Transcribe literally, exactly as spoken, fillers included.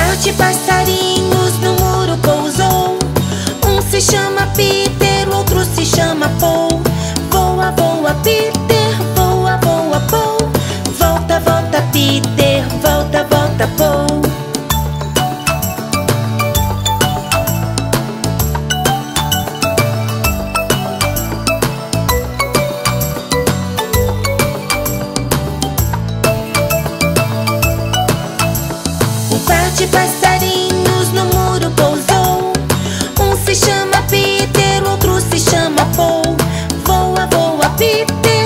par de passarinhos no muro pousou. Um se chama Peter, o outro se chama Paul. Voa, voa, Peter, voa, voa, Paul. Volta, volta, Peter, volta, volta, Paul. Um par de passarinhos no muro pousou. Um se chama Peter, o outro se chama Paul. Voa, voa, Peter,